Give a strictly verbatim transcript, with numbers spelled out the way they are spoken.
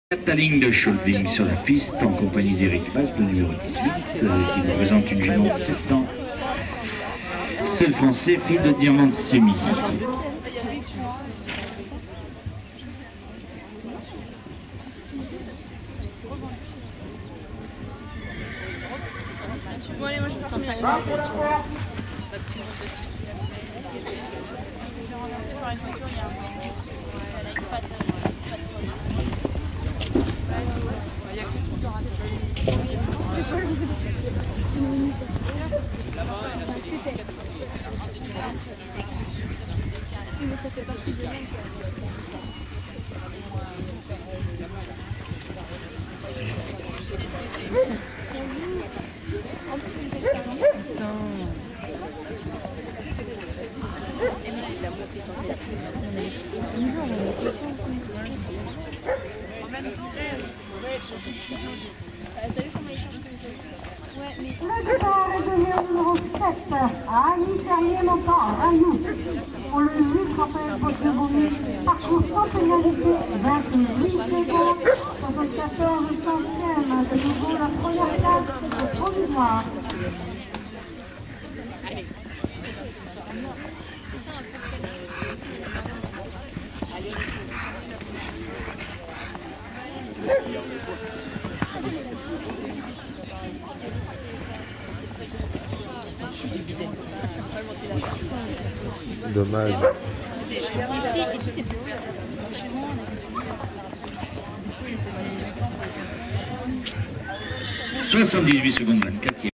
Cataline de Scholving sur la piste en compagnie d'Éric Mas, le numéro dix-huit, euh, qui nous présente une jument de sept ans. Seul français, fille de Diamant Sémi. Bon allez, moi je vais sortir. On s'est fait renverser par une voiture il y a un moment. Elle a une patte. Il y a que tout le temps raté. Là-bas, elle a fait des quatre fois. Mais ça fait partie de l'année. En plus, c'est une question. Et il a monté ton cercle. En même temps, t'as vu comment il change comme ça? Ouais, mais. Le départ est donné au numéro sept, à Annie Ferrier-Montant, Rayou. Pour le huit, rappelle votre bonus, parcours sans pénalité, vingt-huit secondes, soixante-quatorze centièmes, de nouveau la première place au provisoire. Dommage. Ici, ici c'est plus plat. Chez moi, on a... soixante-dix-huit secondes vingt-quatre.